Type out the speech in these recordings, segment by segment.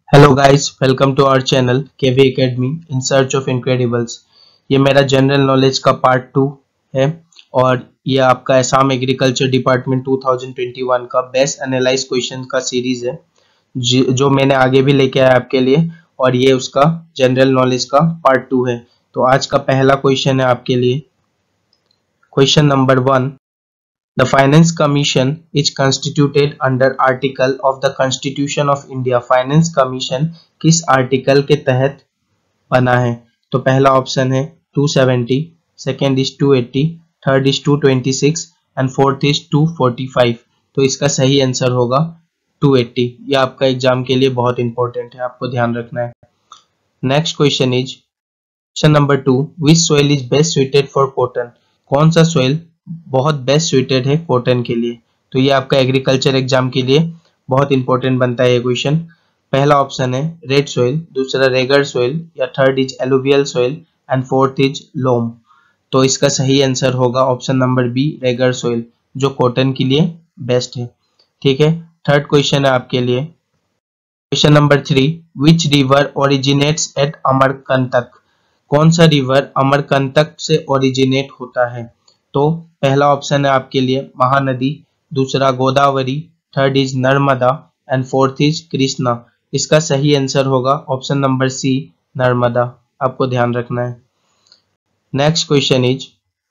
Hello guys, welcome to our channel KV academy in search of incredibles. ये मेरा general knowledge का part 2 है और ये आपका असम एग्रीकल्चर डिपार्टमेंट 2021 का बेस्ट एनालाइज क्वेश्चन का सीरीज है जो मैंने आगे भी लेके आया आपके लिए, और ये उसका जनरल नॉलेज का पार्ट 2 है। तो आज का पहला क्वेश्चन है आपके लिए, question number 1। The Finance Commission is constituted under Article of the Constitution of India। Finance Commission किस आर्टिकल के तहत बना है? तो पहला ऑप्शन है 270, second is 280, third is 226 and fourth is 245। तो इसका सही आंसर होगा 280। ये आपका एग्जाम के लिए बहुत इंपॉर्टेंट है, आपको ध्यान रखना है। Next question is question number 2। Which soil is best suited for cotton? कौन सा सोइल बहुत बेस्ट सुइटेड है कॉटन के लिए? तो ये आपका एग्रीकल्चर एग्जाम के लिए बहुत इंपॉर्टेंट बनता है ये क्वेश्चन। पहला ऑप्शन है रेड सोइल, दूसरा रेगर सोइल, या third is alluvial soil and fourth is loam. तो इसका सही आंसर होगा option number B, regur soil, जो कॉटन के लिए बेस्ट है। ठीक है, थर्ड क्वेश्चन है आपके लिए, question number 3। Which river originates at Amarkantak? कौन सा रिवर अमरकंटक से ओरिजिनेट होता है? तो पहला ऑप्शन है आपके लिए महानदी, दूसरा Godavari, third is Narmada and fourth is Krishna. इसका सही आंसर होगा ऑप्शन नंबर सी, नर्मदा। आपको ध्यान रखना है। Next question is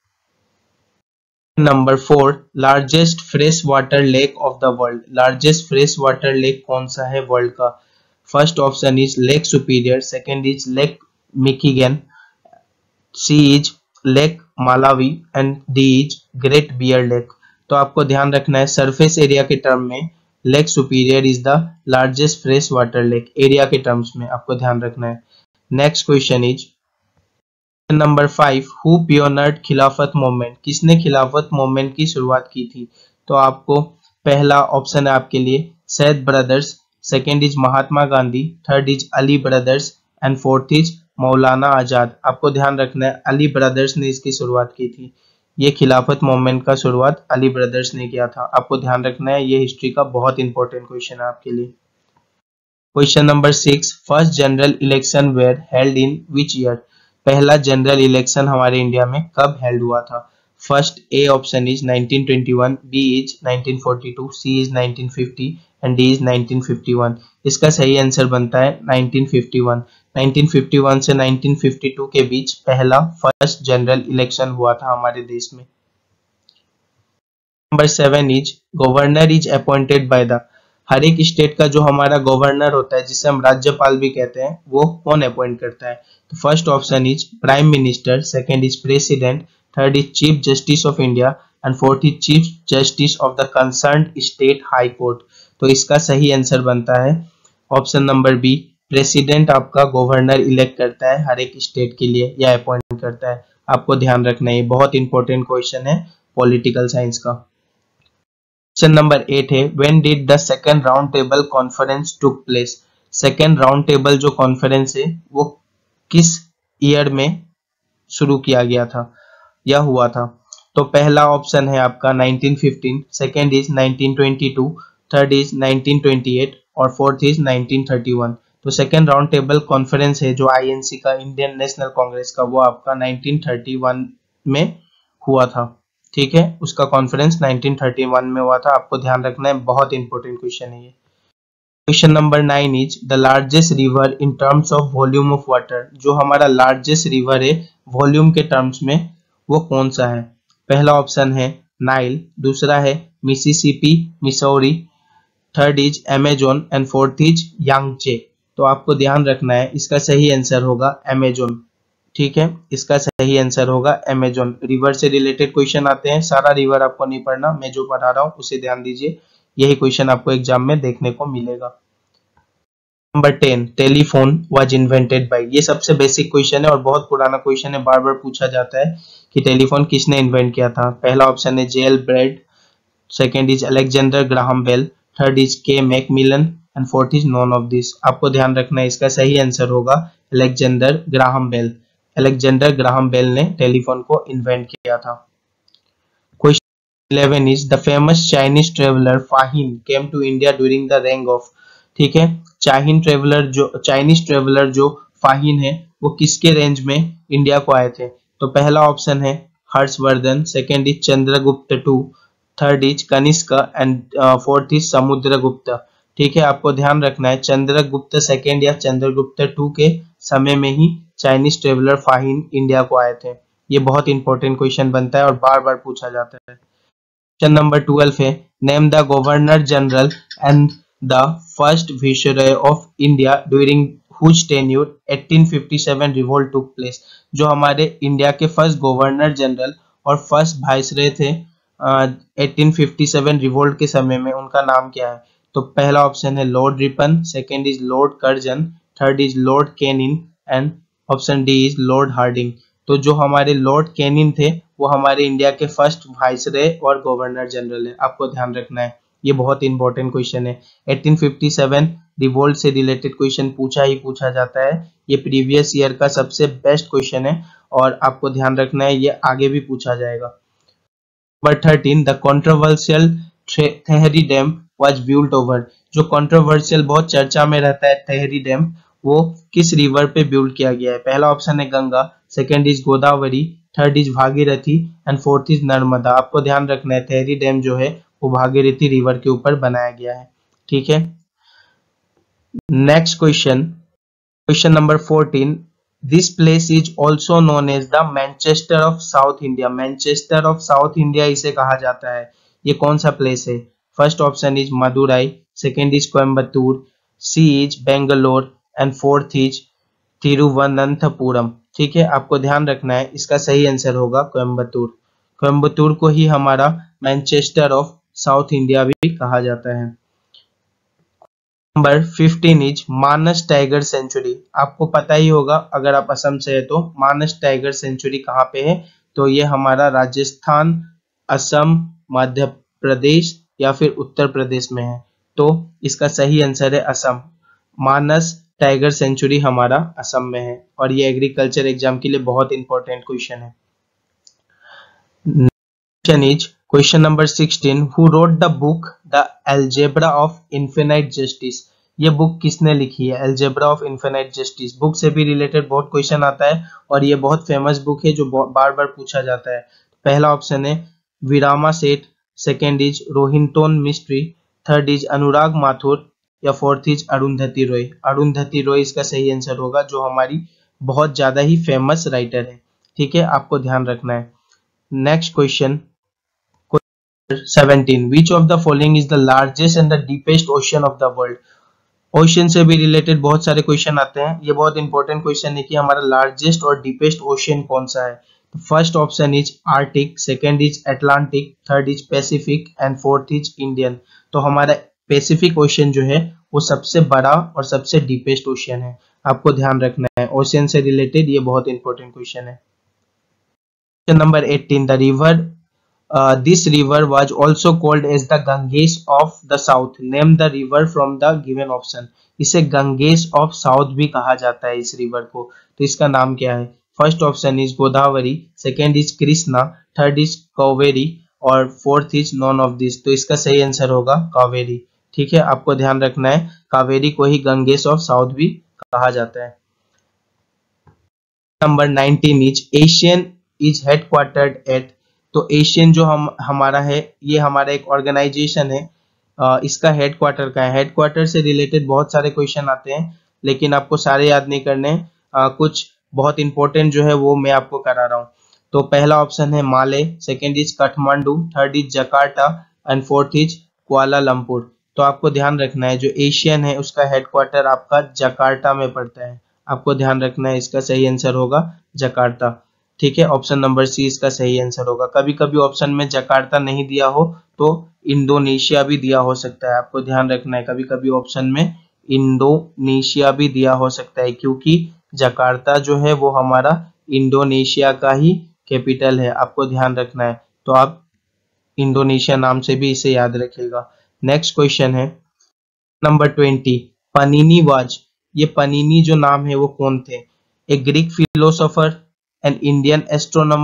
number 4। Largest fresh water lake of the world? Largest fresh water lake कौन सा है वर्ल्ड का? First option is Lake Superior, second is Lake Michigan, C is Lake Malawi and D is Great Bear Lake. तो आपको ध्यान रखना है, surface area के टर्म में Lake Superior is the largest fresh water lake, area के terms में आपको ध्यान रखना है। Next question is number 5। Who pioneered Khilafat movement? किसने खिलाफत मूवमेंट की शुरुआत की थी? तो आपको पहला ऑप्शन है आपके लिए Syed brothers, second is Mahatma Gandhi, third is Ali brothers and fourth is Maulana Azad. आपको ध्यान रखना है, अली ब्रदर्स ने इसकी शुरुआत की थी। ये खिलाफत मूवमेंट का शुरुआत अली ब्रदर्स ने किया था। आपको ध्यान रखना है, ये हिस्ट्री का बहुत इंपॉर्टेंट क्वेश्चन है आपके लिए। Question number 6। First general election were held in which year? पहला जनरल इलेक्शन हमारे इंडिया में कब हेल्ड हुआ था? First A option is 1921, B is 1942, C is 1950 and D is 1951। इसका सही आंसर बनता है 1951। 1951 से 1952 के बीच पहला फर्स्ट जनरल इलेक्शन हुआ था हमारे देश में। Number 7 is governor is appointed by the? हर एक स्टेट का जो हमारा गवर्नर होता है, जिसे हम राज्यपाल भी कहते हैं, वो कौन अपॉइंट करता है? तो first option is prime minister, second is president, third is chief justice of India and fourth is chief justice of the concerned state high court. तो इसका सही आंसर बनता है ऑप्शन नंबर बी, प्रेसिडेंट आपका governor elect करता है हर एक state के लिए, या अपॉइंट करता है। आपको ध्यान रखना है, बहुत इंपॉर्टेंट क्वेश्चन है पॉलिटिकल साइंस का। क्वेश्चन नंबर 8 है when did the second round table conference took place? Second round table जो कॉन्फ्रेंस है वो किस ईयर में शुरू किया गया था या हुआ था? तो पहला ऑप्शन है आपका 1915, सेकेंड इज 1922, थर्ड इज 1928 और फोर्थ इज 1931। तो सेकेंड राउंड टेबल कॉन्फ्रेंस है जो आईएनसी का, इंडियन नेशनल कांग्रेस का, वो आपका 1931 में हुआ था। ठीक है, उसका कॉन्फ्रेंस 1931 में हुआ था। आपको ध्यान रखना है, बहुत इंपॉर्टेंट क्वेश्चन है ये। Question number 9 is the largest river in terms of volume of water? जो हमारा लार्जेस्ट रिवर है वॉल्यूम के टर्म्स में, वो कौन सा है? पहला ऑप्शन है नाइल, दूसरा है Mississippi, Missouri, third is Amazon and fourth is Yangtze. तो आपको ध्यान रखना है, इसका सही आंसर होगा अमेजोन। ठीक है, इसका सही आंसर होगा अमेजोन। रिवर से रिलेटेड क्वेश्चन आते हैं, सारा रिवर आपको नहीं पढ़ना, मैं जो पढ़ा रहा हूँ उसे ध्यान दीजिए, यही क्वेश्चन आपको एग्जाम में देखने को मिलेगा। Number 10, telephone was invented by? ये सबसे बेसिक क्वेश्चन है और बहुत पुराना क्वेश्चन है, बार बार पूछा जाता है कि टेलीफोन किसने इन्वेंट किया था। पहला ऑप्शन है J L Baird, second is Alexander Graham Bell, third is K Macmillan and fourth is none of this. आपको ध्यान रखना है, इसका सही आंसर होगा Alexander Graham Bell. Alexander Graham Bell ने टेलीफोन को इन्वेंट किया था। Question 11 is the famous Chinese traveller Fahien came to India during the रेंग ऑफ? ठीक है। चाइनीज ट्रेवलर जो फाहिन है वो किसके रेंज में इंडिया को आए थे? तो पहला ऑप्शन है Harshvardhan, second is Chandragupta two, third is Kanishka and fourth is Samudragupta. ठीक है, आपको ध्यान रखना है चंद्रगुप्त सेकेंड या चंद्रगुप्त टू के समय में ही चाइनीज ट्रेवलर फाहिन इंडिया को आए थे। ये बहुत इंपॉर्टेंट क्वेश्चन बनता है और बार बार पूछा जाता है। क्वेश्चन नंबर 12 है, name the governor general and the first viceroy of India during whose tenure 1857 revolt took place. जो हमारे इंडिया के फर्स्ट गवर्नर जनरल और फर्स्ट वाइसरॉय थे 1857 रिवोल्ट के समय में, उनका नाम क्या है? तो पहला ऑप्शन है Lord Ripon, second is Lord Curzon, third is Lord Canning and option D is Lord Hardinge. तो जो हमारे लॉर्ड कैनिन थे वो हमारे इंडिया के फर्स्ट वाइसरॉय और गवर्नर जनरल है, आपको ध्यान रखना है। ये बहुत इंपॉर्टेंट क्वेश्चन है। 1857 रिवोल्ट से रिलेटेड क्वेश्चन पूछा ही पूछा जाता है। ये प्रीवियस ईयर का सबसे बेस्ट क्वेश्चन है और आपको ध्यान रखना है ये आगे भी पूछा जाएगा। Number 13, the controversial Tehri dam was built over. जो कंट्रोवर्शियल बहुत चर्चा में रहता है थेहरी डैम, वो किस रिवर पे बिल्ड किया गया है? पहला ऑप्शन है Ganga, second is Godavari, third is Bhagirathi and fourth is Narmada. आपको ध्यान रखना है थेहरी डैम जो है वो भागीरथी रिवर के ऊपर बनाया गया है। ठीक है, next question, question number 14, this place is also known as the Manchester of South India. Manchester of South India इसे कहा जाता है। ये कौन सा प्लेस है? First option is Madurai, second is Coimbatore, C is Bangalore and fourth is Thiruvananthapuram. ठीक है, आपको ध्यान रखना है इसका सही आंसर होगा कोयम्बतूर। कोयम्बतूर को ही हमारा मैनचेस्टर ऑफ साउथ इंडिया भी कहा जाता है। Number 15 is Manas tiger sanctuary. आपको पता ही होगा अगर आप असम से है तो मानस टाइगर सेंचुरी कहाँ पे है? तो ये हमारा राजस्थान, असम, मध्य प्रदेश या फिर उत्तर प्रदेश में है। तो इसका सही आंसर है असम। मानस टाइगर सेंचुरी हमारा असम में है और ये एग्रीकल्चर एग्जाम के लिए बहुत इंपॉर्टेंट क्वेश्चन है। Question number 16, who wrote the book the algebra of infinite justice. ये बुक किसने लिखी है? Algebra of infinite justice. Book से भी रिलेटेड बहुत क्वेश्चन आता है और ये बहुत फेमस बुक है जो बार बार पूछा जाता है। पहला ऑप्शन है Vikram Seth, second is Rohinton Mistry, third is Anurag Mathur या फोर्थ इज अरुंधति रॉय। अरुंधति रॉय इसका सही आंसर होगा जो हमारी बहुत ज्यादा ही फेमस राइटर है। ठीक है, आपको ध्यान रखना है। Next question 17, which of the following is the largest and the deepest ocean of the world। Ocean से भी रिलेटेड बहुत सारे क्वेश्चन आते हैं। ये बहुत इंपॉर्टेंट क्वेश्चन है कि हमारा लार्जेस्ट और डीपेस्ट ओशन कौन सा है। तो first option is Arctic, second is Atlantic, third is Pacific and fourth is Indian. तो हमारा पैसिफिक ओशन जो है वो सबसे बड़ा और सबसे डीपेस्ट ओशन है, आपको ध्यान रखना है। ओशन से रिलेटेड ये बहुत इंपॉर्टेंट क्वेश्चन है। Question number 18, the river this river was also called as the Ganges of the South. Name the river from the given option. इसे गंगेश ऑफ साउथ भी कहा जाता है इस रिवर को। तो इसका नाम क्या है? First option is Godavari, second is Krishna, third is Kaveri और fourth is none of this. तो इसका सही आंसर होगा कावेरी। ठीक है, आपको ध्यान रखना है कावेरी को ही गंगेश ऑफ साउथ भी कहा जाता है। Number 19 is ASEAN is headquartered at. तो एशियन जो हमारा है ये हमारा एक ऑर्गेनाइजेशन है, इसका हेडक्वार्टर का है। हेडक्वार्टर से रिलेटेड बहुत सारे क्वेश्चन आते हैं लेकिन आपको सारे याद नहीं करने, कुछ बहुत इंपॉर्टेंट जो है वो मैं आपको करा रहा हूँ। तो पहला ऑप्शन है Male, second is Kathmandu, third is Jakarta and fourth is Kuala Lumpur. तो आपको ध्यान रखना है जो एशियन है उसका हेडक्वार्टर आपका जकार्ता में पड़ता है, आपको ध्यान रखना है। इसका सही आंसर होगा जकार्ता। ठीक है, ऑप्शन नंबर सी इसका सही आंसर होगा। कभी कभी ऑप्शन में जकार्ता नहीं दिया हो तो इंडोनेशिया भी दिया हो सकता है, आपको ध्यान रखना है। कभी कभी ऑप्शन में इंडोनेशिया भी दिया हो सकता है क्योंकि जकार्ता जो है वो हमारा इंडोनेशिया का ही कैपिटल है, आपको ध्यान रखना है। तो आप इंडोनेशिया नाम से भी इसे याद रखिएगा। नेक्स्ट क्वेश्चन है नंबर 20, पनीनी वाज। ये पनीनी जो नाम है वो कौन थे? एक Greek philosopher, an Indian astronomer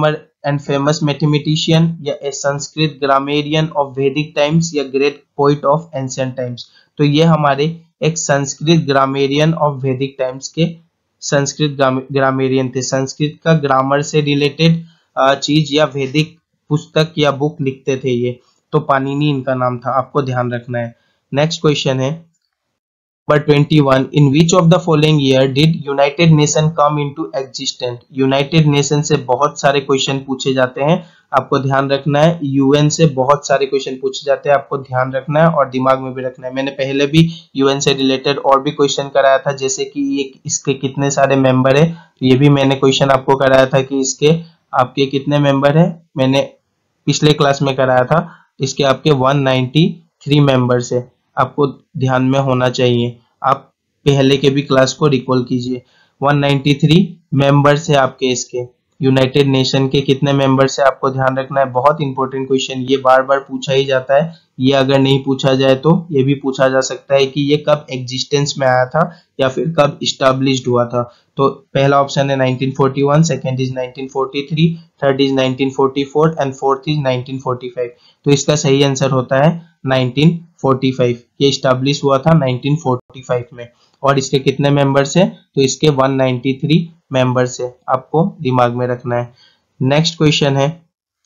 and famous mathematician, या a Sanskrit grammarian of Vedic times, या great poet of ancient times. तो ये हमारे एक Sanskrit grammarian of Vedic times के संस्कृत ग्रामेरियन थे, संस्कृत का ग्रामर से रिलेटेड चीज या वैदिक पुस्तक या बुक लिखते थे ये। तो पाणिनि इनका नाम था, आपको ध्यान रखना है। नेक्स्ट क्वेश्चन है number 21, in which of the following year did United Nation come into existence. United Nation से बहुत सारे क्वेश्चन पूछे जाते हैं, आपको ध्यान रखना है। यूएन से बहुत सारे क्वेश्चन पूछे जाते हैं, आपको ध्यान रखना है और दिमाग में भी रखना है। मैंने पहले भी यूएन से रिलेटेड और भी क्वेश्चन कराया था, जैसे कि ये इसके कितने सारे मेंबर है, तो ये भी मैंने क्वेश्चन आपको कराया था कि इसके आपके कितने मेंबर है, मैंने पिछले क्लास में कराया था। इसके आपके 193 मेंबर्स है, आपको ध्यान में होना चाहिए। आप पहले के भी क्लास को रिकॉल कीजिए। 193 मेंबर्स है आपके इसके यूनाइटेड नेशन के। कितने मेंबर्स है आपको ध्यान रखना है, बहुत इंपॉर्टेंट क्वेश्चन, ये बार बार पूछा ही जाता है। ये अगर नहीं पूछा जाए तो ये भी पूछा जा सकता है कि ये कब एग्जिस्टेंस में आया था या फिर कब इस्टेब्लिश्ड हुआ था। तो पहला ऑप्शन है 1941, second is 1943, third is 1944 and fourth is 1945। तो इसका सही आंसर होता है 1945। ये इस्टेब्लिश हुआ था 1945 में। और इसके कितने मेंबर्स है, तो इसके 193 मेंबर्स है, आपको दिमाग में रखना है। नेक्स्ट क्वेश्चन है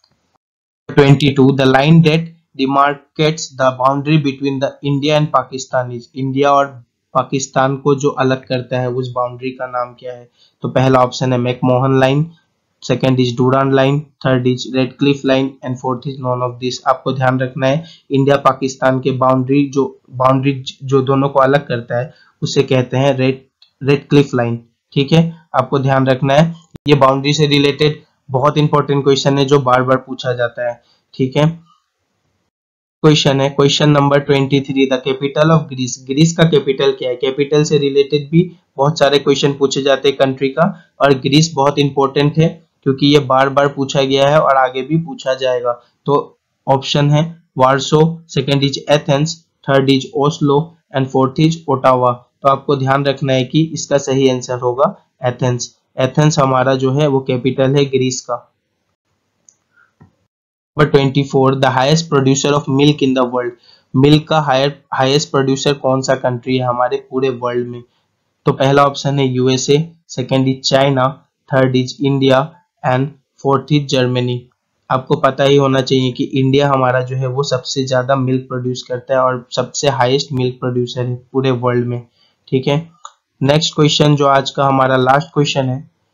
22, the line that demarcates the boundary between the India and Pakistan is. India और पाकिस्तान को जो अलग करता है उस बाउंड्री का नाम क्या है। तो पहला ऑप्शन है McMahon line, second is Durand line, third is Radcliffe line and fourth is none of this. आपको ध्यान रखना है, इंडिया पाकिस्तान के बाउंड्री जो दोनों को अलग करता है उसे कहते हैं रेड क्लिफ लाइन। ठीक है, आपको ध्यान रखना है। ये बाउंड्री से रिलेटेड बहुत इंपॉर्टेंट क्वेश्चन है जो बार बार पूछा जाता है। ठीक है, क्वेश्चन है question number 23, the capital of Greece. Greece का कैपिटल क्या है। कैपिटल से रिलेटेड भी बहुत सारे क्वेश्चन पूछे जाते हैं कंट्री का, और ग्रीस बहुत इंपॉर्टेंट है क्योंकि ये बार बार पूछा गया है और आगे भी पूछा जाएगा। तो ऑप्शन है Warsaw, second is Athens, third is Oslo and fourth is Ottawa. तो आपको ध्यान रखना है कि इसका सही आंसर होगा एथेंस। एथेंस हमारा जो है वो कैपिटल है ग्रीस का। Number 24, the highest producer of milk in the world. Milk का हाईएस्ट प्रोड्यूसर कौन सा कंट्री है हमारे पूरे वर्ल्ड में। तो पहला ऑप्शन है USA, second is China, third is India and fourth is Germany. आपको पता ही होना चाहिए कि इंडिया हमारा जो है वो सबसे ज्यादा मिल्क प्रोड्यूस करता है और सबसे हाईएस्ट मिल्क प्रोड्यूसर है पूरे वर्ल्ड में। ठीक है, नेक्स्ट क्वेश्चन जो आज का हमारा लास्ट क्वेश्चन है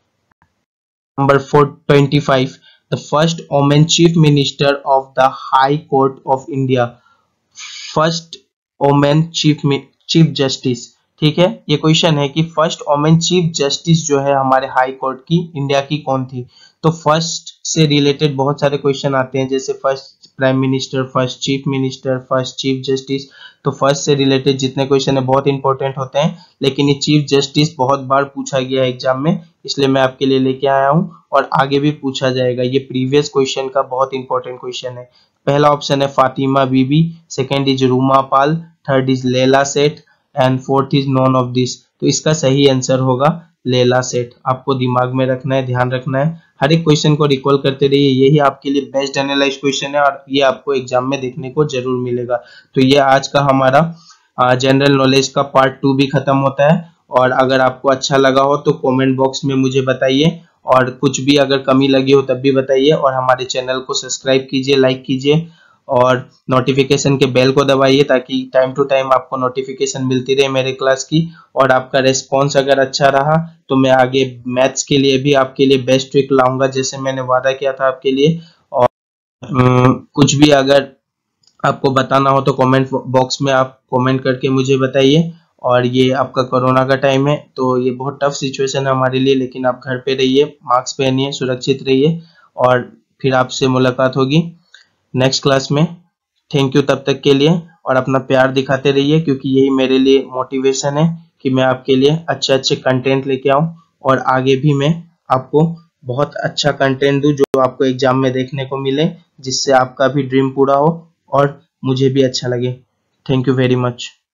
number 25, the first women chief minister of the high court of India. First women chief justice. ठीक है, ये क्वेश्चन है कि फर्स्ट वोमेन चीफ जस्टिस जो है हमारे हाई कोर्ट की इंडिया की कौन थी। तो फर्स्ट से रिलेटेड बहुत सारे क्वेश्चन आते हैं, जैसे first prime minister, first chief minister, first chief justice. तो फर्स्ट से रिलेटेड जितने क्वेश्चन है बहुत इंपॉर्टेंट होते हैं, लेकिन ये चीफ जस्टिस बहुत बार पूछा गया है एग्जाम में, इसलिए मैं आपके लिए लेके आया हूं और आगे भी पूछा जाएगा। ये प्रीवियस क्वेश्चन का बहुत इंपॉर्टेंट क्वेश्चन है। पहला ऑप्शन है Fatima Bibi, second is Ruma Pal, third is Leila Seth and fourth is none of this. तो इसका सही आंसर होगा लैला सेठ। आपको दिमाग में रखना है, ध्यान रखना है, हर एक क्वेश्चन को रिकॉल करते रहिए। यही आपके लिए बेस्ट एनालाइज क्वेश्चन है और ये आपको एग्जाम में देखने को जरूर मिलेगा। तो ये आज का हमारा जनरल नॉलेज का पार्ट 2 भी खत्म होता है। और अगर आपको अच्छा लगा हो तो कमेंट बॉक्स में मुझे बताइए, और कुछ भी अगर कमी लगी हो तब भी बताइए। और हमारे चैनल को सब्सक्राइब कीजिए, लाइक कीजिए और नोटिफिकेशन के बेल को दबाइए ताकि टाइम टू टाइम आपको नोटिफिकेशन मिलती रहे मेरे क्लास की। और आपका रेस्पॉन्स अगर अच्छा रहा तो मैं आगे मैथ्स के लिए भी आपके लिए बेस्ट ट्रिक लाऊंगा, जैसे मैंने वादा किया था आपके लिए। और कुछ भी अगर आपको बताना हो तो कमेंट बॉक्स में आप कमेंट करके मुझे बताइए। और ये आपका कोरोना का टाइम है तो ये बहुत टफ सिचुएशन है हमारे लिए, लेकिन आप घर पे रहिए, मास्क पहनिए, सुरक्षित रहिए और फिर आपसे मुलाकात होगी नेक्स्ट क्लास में। थैंक यू तब तक के लिए, और अपना प्यार दिखाते रहिए क्योंकि यही मेरे लिए मोटिवेशन है कि मैं आपके लिए अच्छे अच्छे कंटेंट लेके आऊं और आगे भी मैं आपको बहुत अच्छा कंटेंट दूं जो आपको एग्जाम में देखने को मिले, जिससे आपका भी ड्रीम पूरा हो और मुझे भी अच्छा लगे। Thank you very much.